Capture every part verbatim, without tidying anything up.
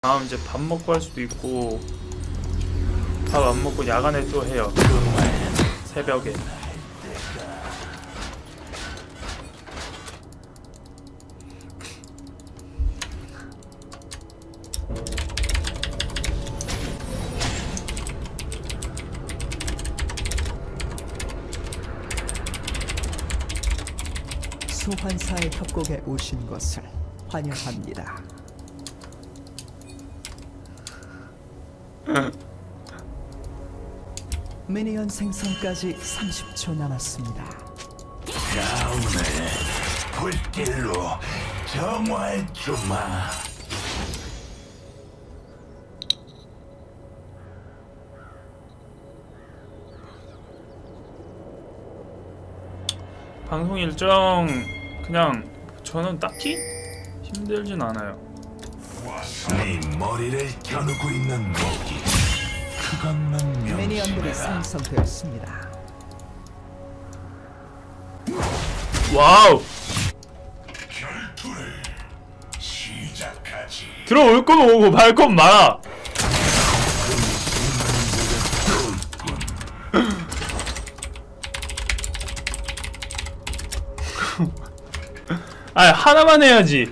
다음 이제 밥 먹고 할 수도 있고, 밥 안 먹고 야간에 또 해요. 새벽에. 소환사의 협곡에 오신 것을 환영합니다. 미니언 생성까지 삼십 초 남았습니다. 다음에 불길로 정화해주마. 방송 일정 그냥 저는 딱히 힘들진 않아요. 네 머리를 겨누고 있는 무기, 그것만 미니언들이 명심해라. 생성되었습니다. 와우! 결투를 시작하지. 들어올 거면 오고 말 거면 말아! 아, 하나만 해야지.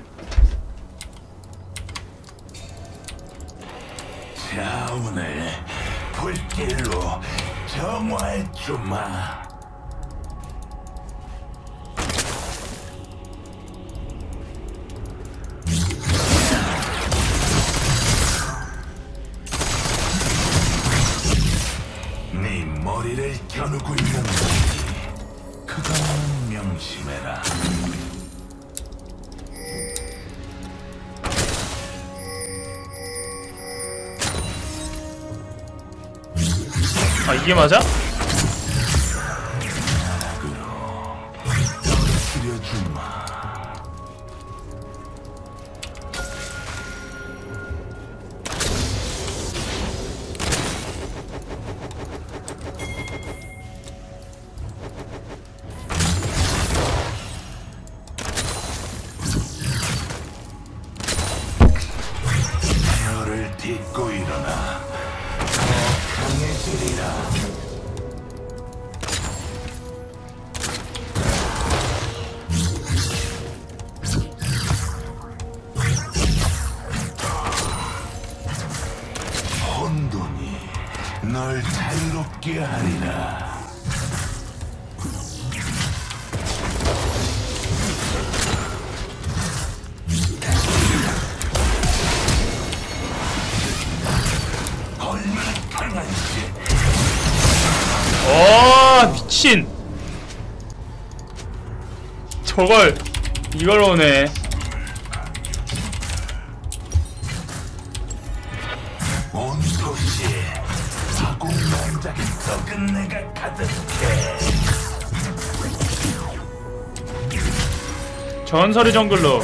자운을 불길로 정화해주마. 네 머리를 겨누고 있는 무기, 그것만 명심해라. 아, 이게 맞아? 떨어뜨려주마. 너를 딛고 일어나. 더 강해지리라. 혼돈이 널 자유롭게 하리라. 얼마나 강한지. 어, 미친! 저걸 이걸 오네. 온 도시에 사공난장의 썩은 내가 가득해. 전설의 정글로.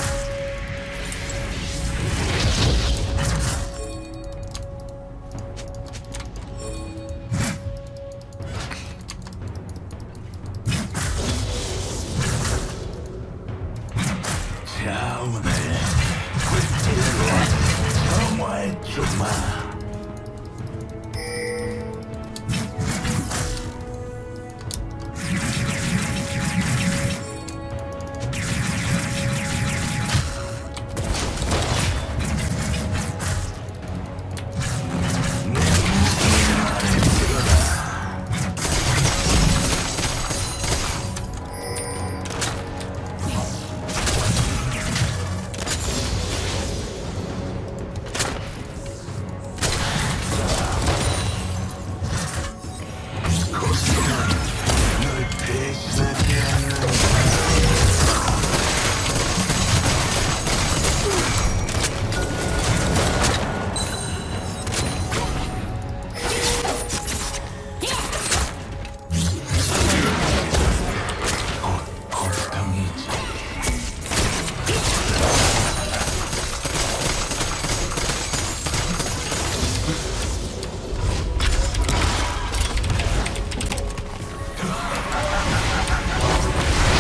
자운을 불길로 정화해주마. 널 배신하지 않는. 곧 고통이지.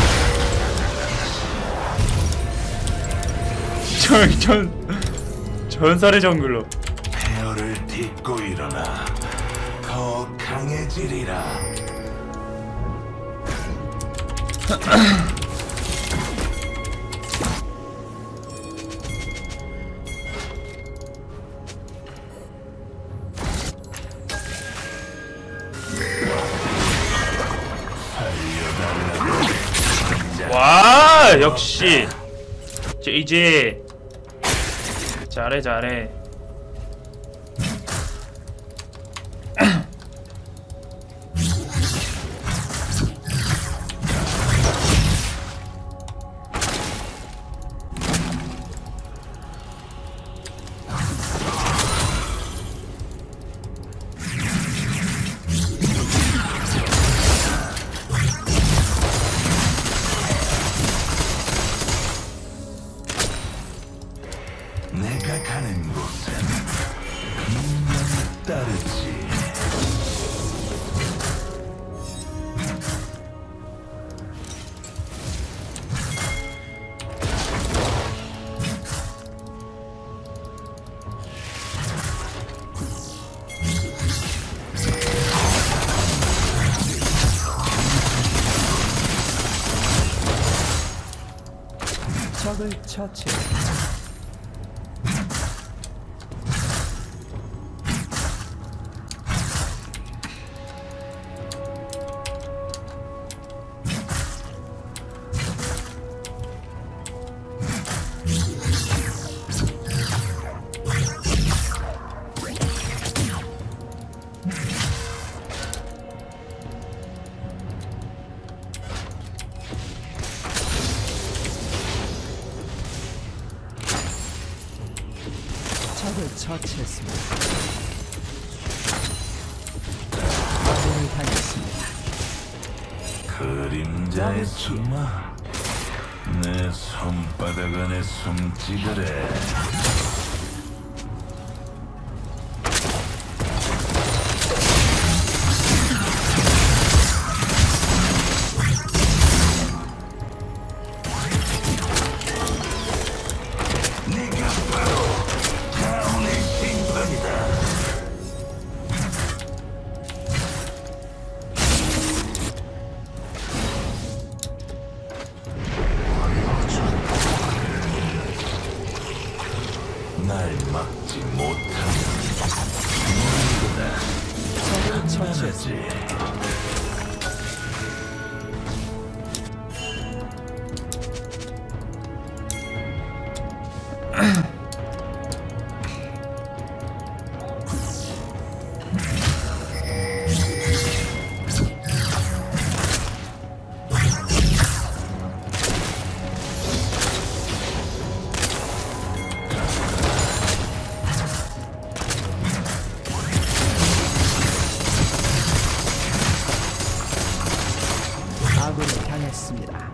저, 전, 전설의 정글로. 폐허를 딛고 일어나 더 강해지리라. 와, 역시 제이제 잘해 잘해. 내가 가는 곳은 분명히 따르지. 적을 처치. 적을 처치했습니다. 아군을 당했습니다. 그림자의 수마, 내 손바닥 안에 숨지그래. 날 막지 못하면 적을 처치했습니다. 아군을 당했습니다.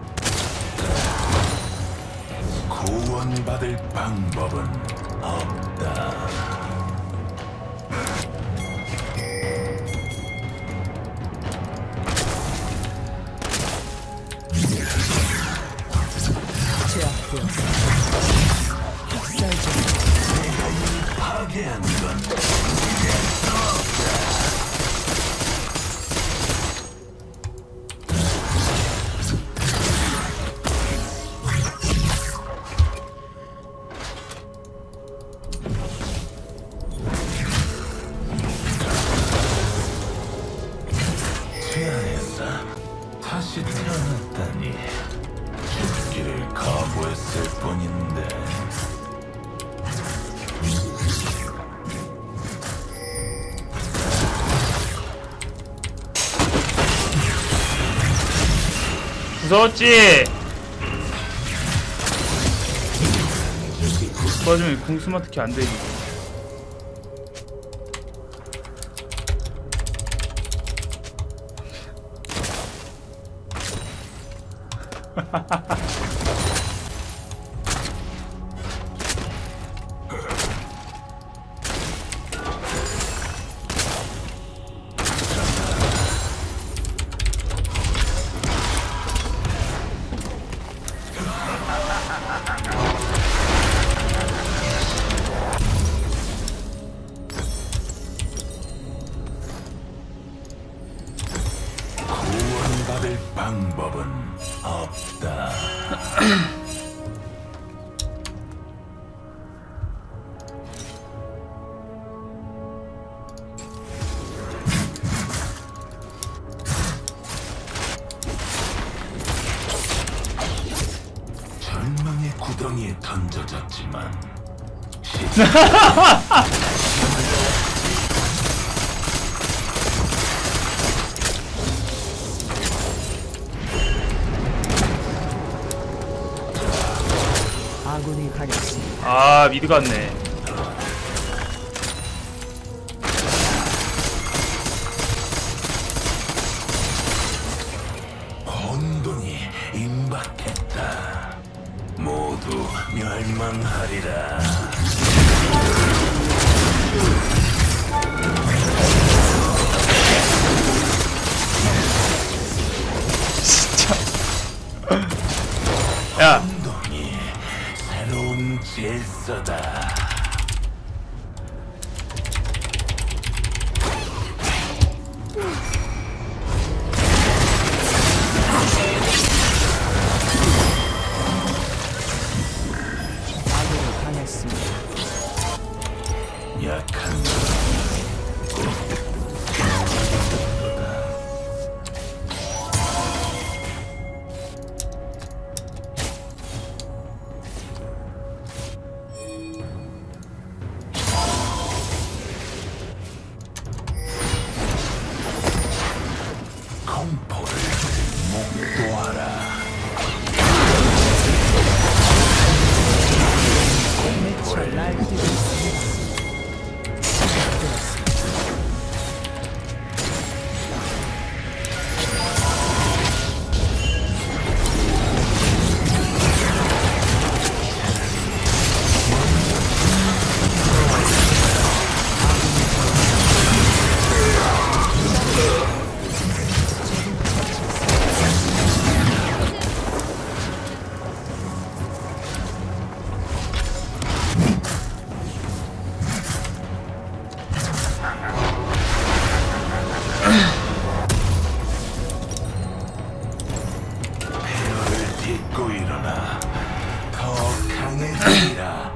구원받을 방법은 없다. 제압되었습니다. 학살중. 파괴한 건 퇴하에서 다시 태어났다니. 죽기를 각오했을 뿐인데. 무서웠지? 그 와중에 궁수만 특히 안 되지. 방법은 없다. 절망의 구덩이에 던져졌지만 아군이 당했습니다. 아 미드 갔네. 혼돈이 임박했다. 모두 멸망하리라. 진짜. 야. 혼돈이 새로운 질서다. 아군이 당했습니다. 약한 공포를 목도하라. 매철 날뛰고 있습니다. 배열을 딛고 일어나 더 강해지리라.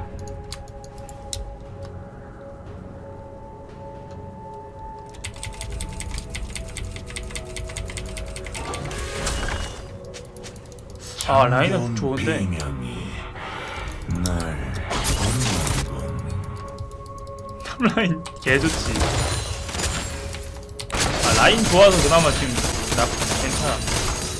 아 라인은 정겨운 좋은데. 비명이 날 부르는군. 탑라인 개좋지. 아 라인 좋아서 그나마 지금 나 괜찮아.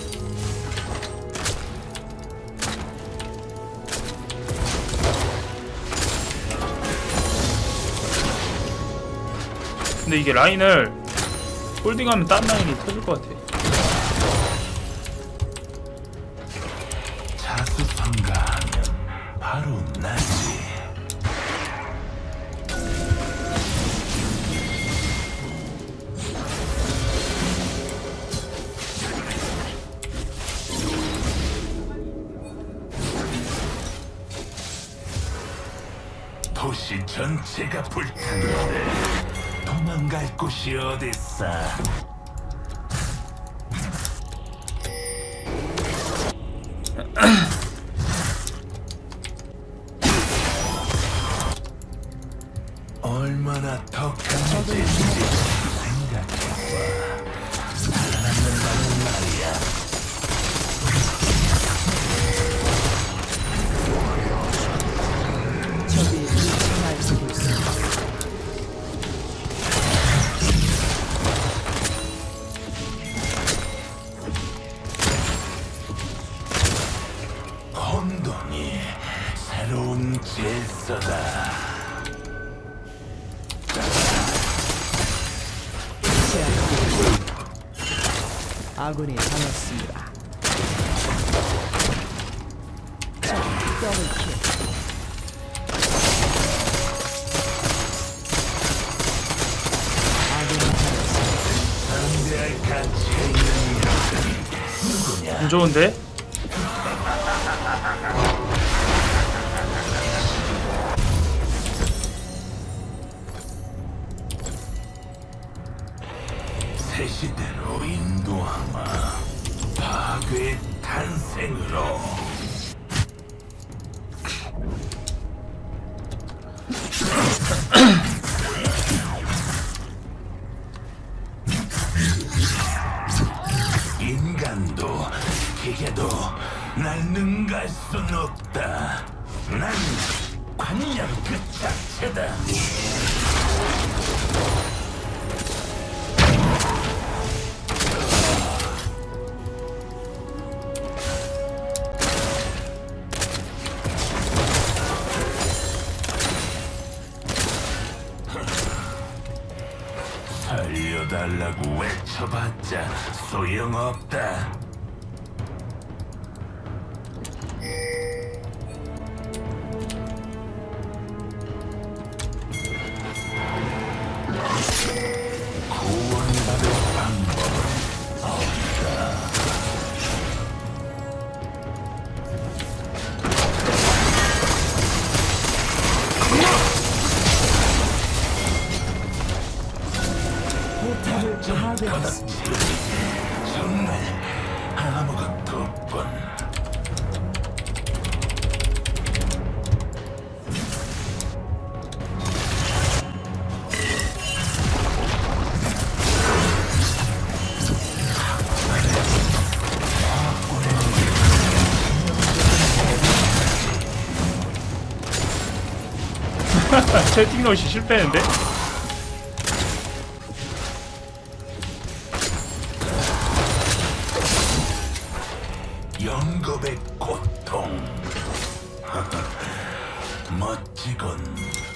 근데 이게 라인을 홀딩하면 딴 라인이 터질 것 같아. 자수성가하면 바로 나지. 도시 전체가 불타는데 도망갈 곳이 어딨어. 얼마나 더 강해질지 생각해봐. 살아남는다는 말이야. 적이 미쳐 날뛰고 있습니다. 혼돈이 새로운 질서다. 아군이 당했습니다. 더블킬. 아군이 당했습니다. 상대할 가치가 있는 녀석이 누구냐? 안 좋은데? 새 시대로 인도하마. 파괴의 탄생으로 인간도 기계도 날 능가할 순 없다. 난 관념 그 자체다. 살려달라고 외쳐봤자 소용없다. 구원받을 방법은 없다. 포탑을 파괴했습니다. 정말 아무것도 없군. 채팅 넣으시 실패했는데? 영겁의 고통. 멋지군.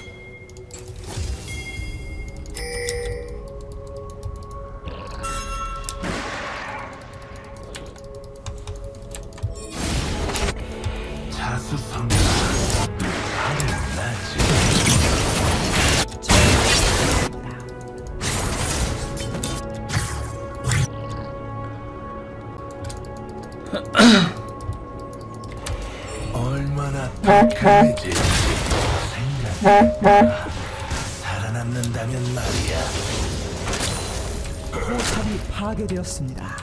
자수성가 하늘나지. 얼마나 독해질지 생각해봐. 살아남는다면 말이야. 포탑이 파괴되었습니다.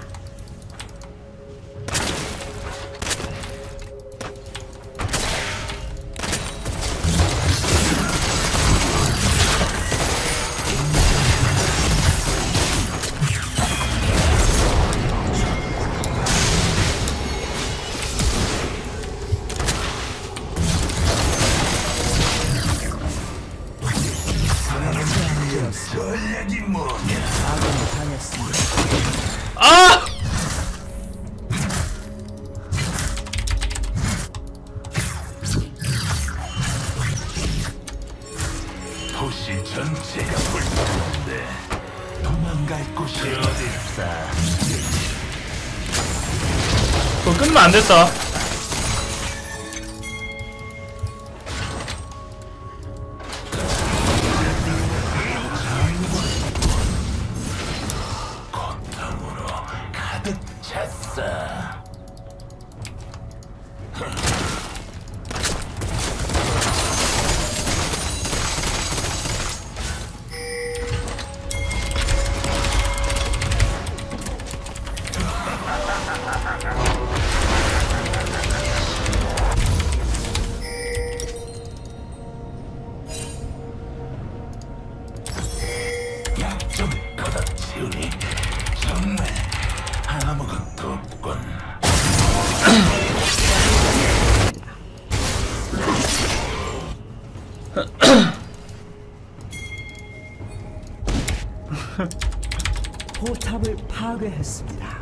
전략이 뭐냐? 아군이 당했습니다. 아! 도시 전체가 불타는데 도망갈 곳이 어딨어? 그거 끊으면 안 됐다. 고통으로 가득 찼어. 약점을 걷어치우니 정말 아무것도 없군. 포탑을 파괴했습니다.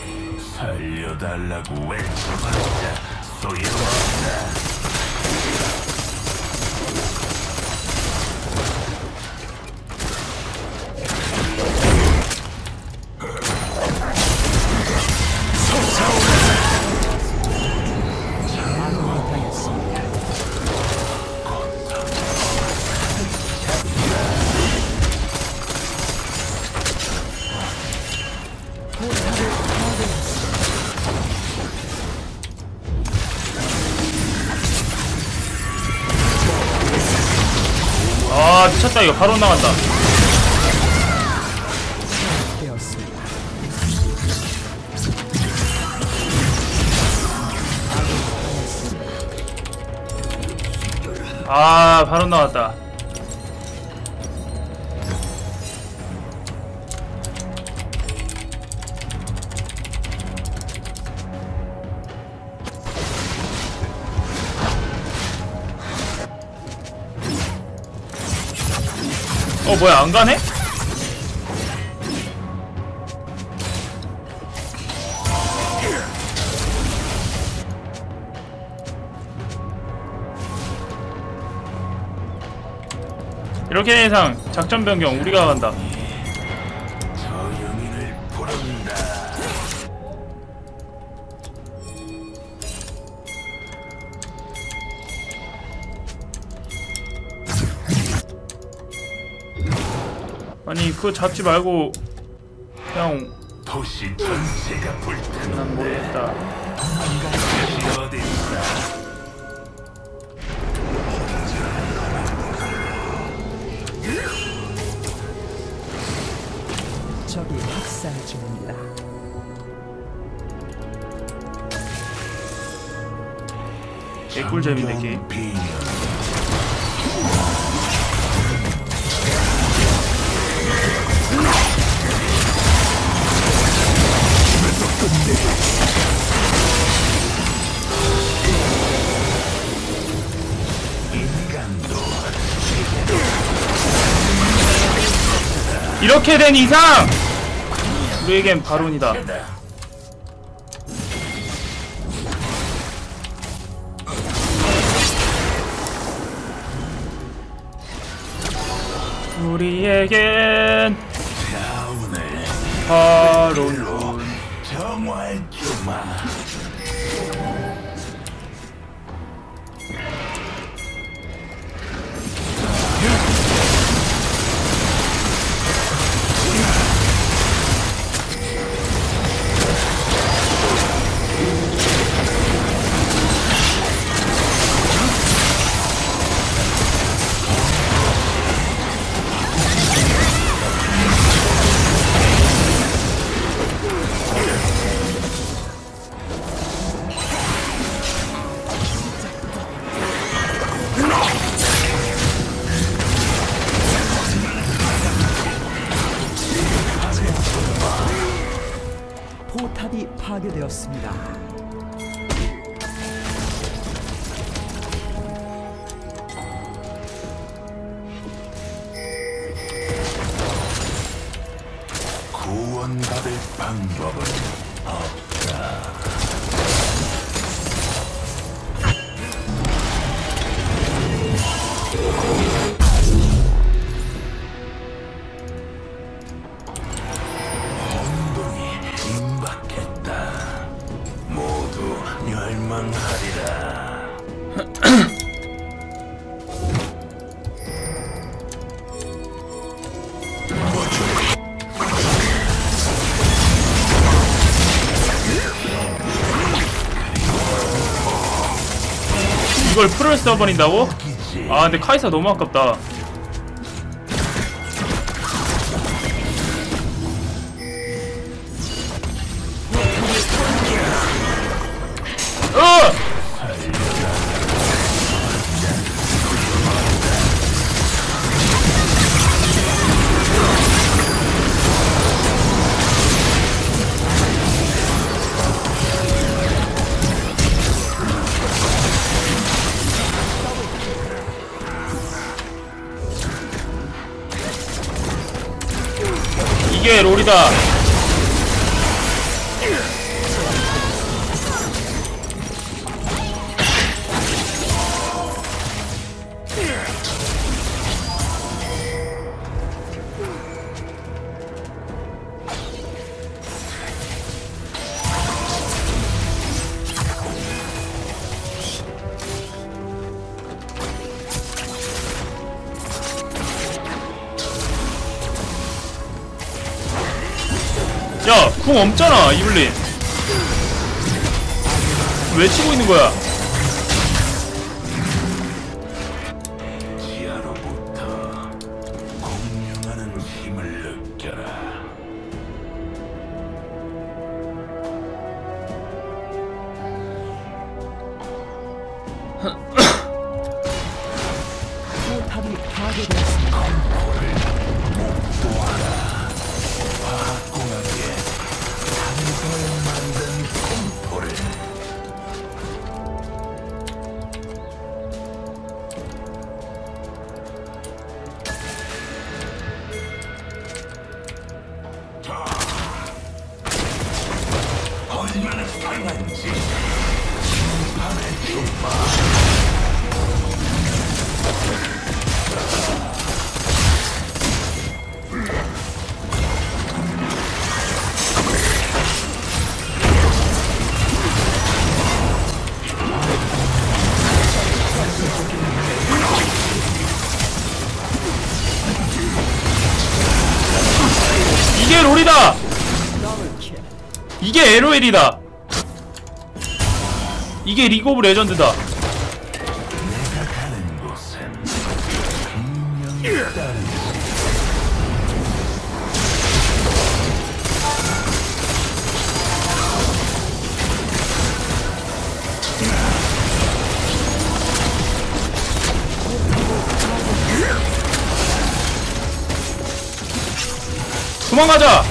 살려달라고 외쳐봤자 소용없다. 아 미쳤다. 이거 바로 나간다. 되었습니다. 아 바로 나왔다. 어 뭐야 안 가네? 이렇게 된 이상 작전 변경 우리가 간다. 저 영인을 부른다. 아니 그거 잡지 말고 그냥. 도시 전체가 난 불타는데 모르겠다. 도시 어디 있다. 적이 학살 중입니다. 개꿀잼인데 게임. 비명. 이렇게 된 이상 우리에겐 바론이다. 우리에겐 바론. 정말 주마. 포탑이 파괴되었습니다. 구원받을 방법은 없다. 멸망하리라. 이걸 풀을 써버린다고? 아 근데 카이사 너무 아깝다. 어! 이게 롤이다. 야, 궁 없잖아, 이블린. 왜 치고 있는 거야? 지하로부터 공명하는 힘을 느껴라. 당연지. 심판의 주마. 이게 롤이다! 이게 엘오엘이다! 이게 리그 오브 레전드다! 내가 가는 곳엔 분명히 따르지. 도망가자!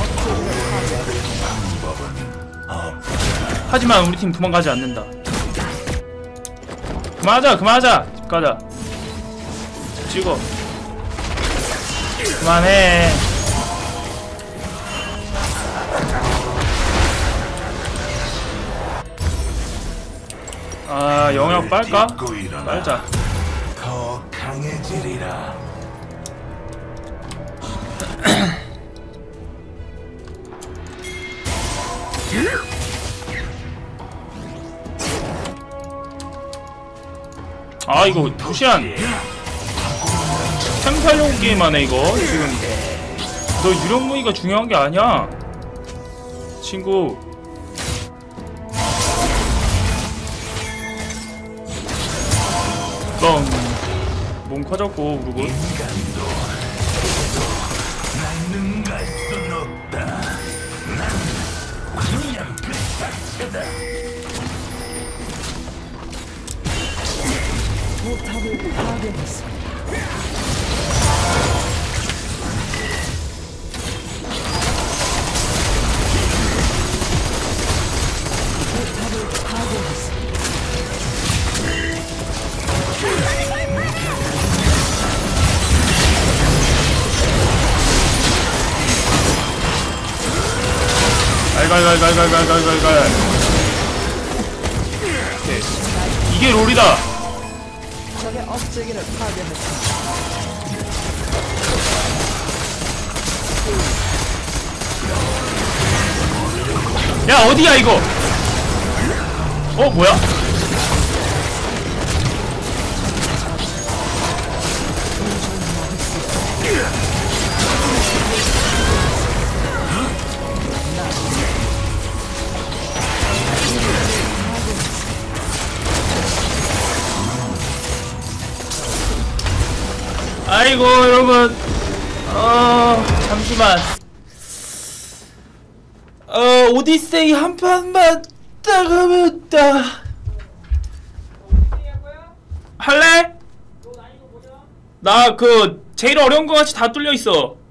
하지만 우리 팀 도망가지 않는다. 그만하자, 그만하자! 집 가자. 집 찍어. 그만해. 아, 영역 빨까? 빨자. 더 강해지리라. 아, 이거 루시안 템 살려고 게임하네 이거. 지금 너 유령 무기가 중요한 게 아니야 친구. 뻥. 몸 커졌고 우르고. 인간도 날 능가할 순 없다. 난 그냥 그 자체다. 포탑을 파괴했습니다. 포탑을 파괴했습니다. 갈갈갈갈갈갈갈갈. 이게 롤이다. 적의 업체계를 파괴했습니다. 야, 어디야 이거? 어, 뭐야? 아이고 여러분, 어 잠시만. 어 오디세이 한 판만 딱 하면 딱 할래? 나 그 제일 어려운 거 같이 다 뚫려 있어.